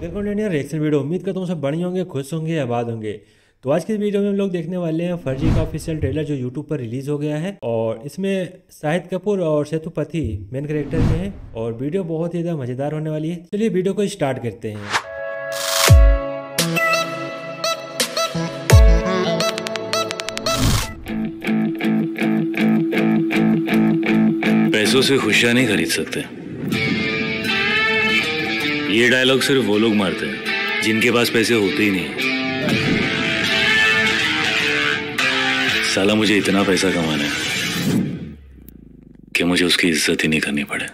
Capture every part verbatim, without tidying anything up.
Content reaction video. उम्मीद करता हूँ सब बढ़िया होंगे, खुश होंगे, आबाद होंगे। तो आज की वीडियो में हम लोग देखने वाले हैं फर्जी का ऑफिशियल ट्रेलर जो यूट्यूब पर रिलीज हो गया है और इसमें शाहिद कपूर और सेतुपति मेन कैरेक्टर में है और वीडियो बहुत ही ज़्यादा मज़ेदार होने वाली है। चलिए वीडियो को स्टार्ट करते हैं। पैसों से खुशियां नहीं खरीद सकते। ये डायलॉग सिर्फ वो लोग मारते हैं जिनके पास पैसे होते ही नहीं। साला मुझे इतना पैसा कमाना है कि मुझे उसकी इज्जत ही नहीं करनी पड़े।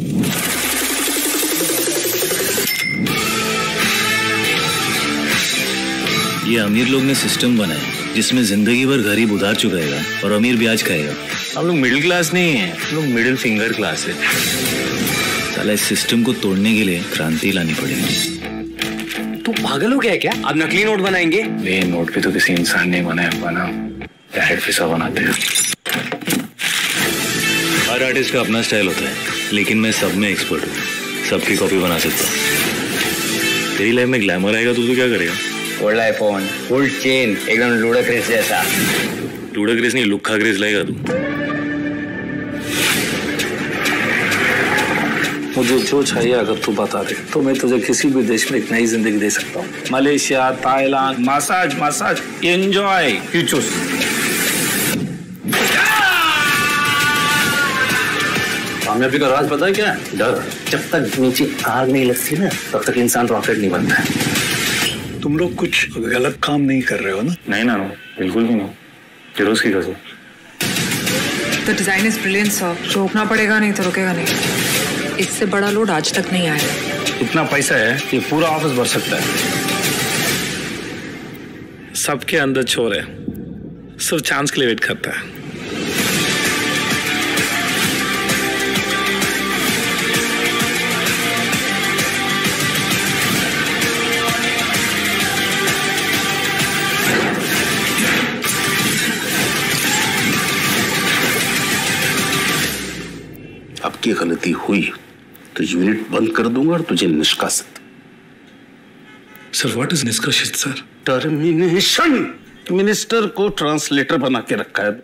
ये अमीर लोग ने सिस्टम बनाया जिसमें जिंदगी भर गरीब उधार चुकाएगा और अमीर ब्याज खाएगा। हम लोग मिडिल क्लास नहीं है, हम लोग मिडिल फिंगर क्लास है। साला इस सिस्टम को तोड़ने के लिए क्रांति लानी पड़ेगी। तू पागल हो गया क्या? अब नकली नोट बनाएंगे? ये नोट पे तो किसी इंसान ने बनाया, बना डायरेक्ट पैसा बनाते हैं। हर आर्टिस्ट का अपना स्टाइल होता है, लेकिन मैं सब में एक्सपर्ट हूँ, सबकी कॉपी बना सकता हूँ। तेरी लाइफ में ग्लैमर आएगा तो तू क्या करेगा? गोल्ड आईफोन, गोल्ड चेन, एकदम लुडाक्रिस जैसा। लुडाक्रिस नहीं, लुक्खा क्रिस लाएगा तू। मुझे जो चाहिए अगर तू बता दे तो मैं तुझे किसी भी देश में एक नई जिंदगी दे सकता हूँ। Malaysia, Thailand, massage massage enjoy, you choose. कामयाबी का राज पता है क्या? डर। जब तक नीचे आग नहीं लगती ना तब तक इंसान रॉकेट नहीं बनता है। तुम लोग कुछ गलत काम नहीं कर रहे हो ना? नहीं ना, बिल्कुल भी नहीं। फिरोज की कसम। The design is brilliant sir. रोकना पड़ेगा, नहीं तो रुकेगा नहीं। इससे बड़ा लोड आज तक नहीं आया। इतना पैसा है ये पूरा ऑफिस भर सकता है। सबके अंदर चोर है, सिर्फ चांस के लिए वेट करता है। अब की गलती हुई तो यूनिट बंद कर दूंगा और तुझे निष्कासित। सर व्हाट इज निष्कासित सर? टर्मिनेशन। मिनिस्टर को ट्रांसलेटर बना के रखा है।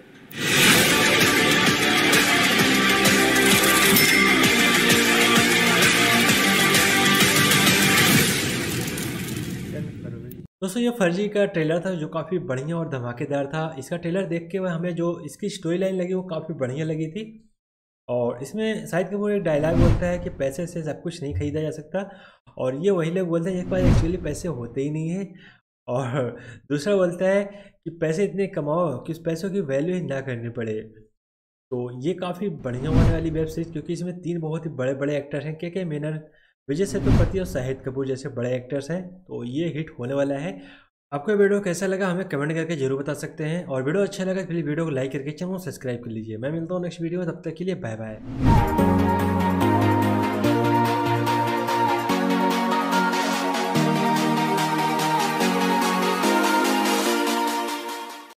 दोस्तों ये फर्जी का ट्रेलर था जो काफ़ी बढ़िया और धमाकेदार था। इसका ट्रेलर देख के हमें जो इसकी स्टोरी लाइन लगी वो काफ़ी बढ़िया लगी थी और इसमें शाहिद कपूर एक डायलॉग बोलता है कि पैसे से सब कुछ नहीं खरीदा जा सकता और ये वही लोग बोलते हैं जिसके पास एक्चुअली पैसे होते ही नहीं है। और दूसरा बोलता है कि पैसे इतने कमाओ कि उस पैसों की वैल्यू ही ना करनी पड़े। तो ये काफ़ी बढ़िया होने वाली वेब सीरीज क्योंकि इसमें तीन बहुत ही बड़े बड़े एक्टर्स हैं, के के मेनन, विजय सेतुपति और शाहिद कपूर जैसे बड़े एक्टर्स हैं। तो ये हिट होने वाला है। आपको ये वीडियो कैसा लगा हमें कमेंट करके जरूर बता सकते हैं और वीडियो अच्छा लगा तो प्लीज़ वीडियो को लाइक करके चैनल को सब्सक्राइब कर लीजिए। मैं मिलता हूँ नेक्स्ट वीडियो में, तब तक के लिए बाय बाय।